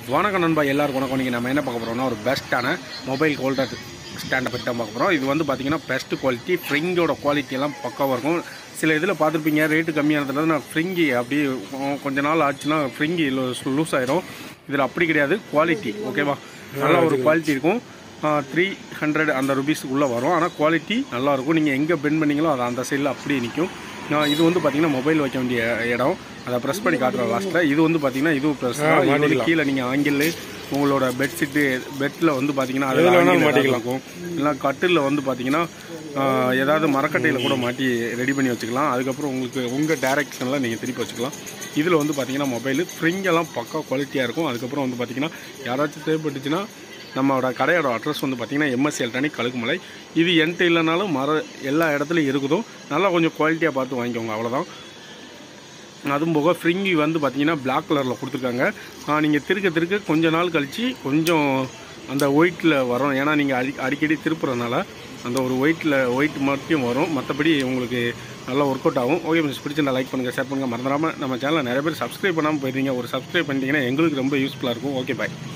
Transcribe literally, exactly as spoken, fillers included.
வணக்கம் நண்பா, எல்லாருக்கும் வணக்கம். நீங்கள் நம்ம என்ன பார்க்க போகிறோம்னா ஒரு பெஸ்ட்டான மொபைல் ஹோல்டர் ஸ்டாண்டை பற்றி தான் பார்க்க போகிறோம். இது வந்து பார்த்திங்கன்னா பெஸ்ட் குவாலிட்டி, ஃப்ரிங்கோட குவாலிட்டியெல்லாம் பக்காவாக இருக்கும். சில இதில் பார்த்துருப்பீங்க ரேட்டு கம்மியானதுல நான் ஃப்ரிங்கி அப்படி கொஞ்ச நாள் ஆச்சுன்னா ஃப்ரிங்கி லூஸ் ஆயிரும். இதில் அப்படி கிடையாது, குவாலிட்டி ஓகேவா, நல்லா ஒரு குவாலிட்டி இருக்கும். த்ரீ ஹண்ட்ரட் அந்த ருபீஸுக்குள்ளே வரும். ஆனால் குவாலிட்டி நல்லாயிருக்கும். நீங்கள் எங்கே பெண்ட் பண்ணிங்களோ அது அந்த சைடில் அப்படியே நிற்கும். இது வந்து பார்த்திங்கன்னா மொபைல் வைக்க வேண்டிய இடம், அதை ப்ரெஸ் பண்ணி காட்டுறோம் லாஸ்ட்டில். இது வந்து பார்த்திங்கன்னா இதுவும் ப்ரெஸ் தான். கீழே நீங்கள் ஆங்கிள் உங்களோட பெட்ஷீட்டு பெட்டில் வந்து பார்த்திங்கன்னா அதில் மாட்டிக்கலாம். இல்லை கட்டிலில் வந்து பார்த்திங்கன்னா ஏதாவது மரக்கட்டையில் கூட மாட்டி ரெடி பண்ணி வச்சுக்கலாம். அதுக்கப்புறம் உங்களுக்கு உங்கள் டேரெக்ஷனில் நீங்கள் திருப்பி வச்சுக்கலாம். இதில் வந்து பார்த்திங்கன்னா மொபைலு ஃப்ரிங்கெல்லாம் பக்கா குவாலிட்டியாக இருக்கும். அதுக்கப்புறம் வந்து பார்த்திங்கன்னா யாராச்சும் தேவைப்பட்டுச்சுன்னா நம்மளோட கடையோட அட்ரஸ் வந்து பார்த்திங்கன்னா M S A electronic Kazhugumalai. இது என்கிட்ட இல்லைனாலும் மர எல்லா இடத்துலையும் இருக்குதோ, நல்லா கொஞ்சம் குவாலிட்டியாக பார்த்து வாங்கிக்கோங்க, அவ்வளோதான். அதுவும் போக ஃப்ரிங்கி வந்து பார்த்திங்கன்னா பிளாக் கலரில் கொடுத்துருக்காங்க. நீங்கள் திருக்க திருக்க கொஞ்ச நாள் கழித்து கொஞ்சம் அந்த ஒயிட்டில் வரும். ஏன்னா நீங்கள் அடி அடிக்கடி திருப்புறதுனால அந்த ஒரு ஒயிட்டில் ஒயிட் மட்டும் வரும். மற்றபடி உங்களுக்கு நல்லா ஒர்க் அவுட் ஆகும். ஓகே மிஸ், பிடிச்சிருந்தா லைக் பண்ணுங்கள், ஷேர் பண்ணுங்கள். மறந்துடாமல் நம்ம சேனலில் நிறைய பேர் சப்ஸ்கிரைப் பண்ணாமல் போயிருந்தீங்க. ஒரு சப்ஸ்கிரைப் பண்ணிட்டீங்கன்னா எங்களுக்கு ரொம்ப யூஸ்ஃபுல்லாக இருக்கும். ஓகே பாய்.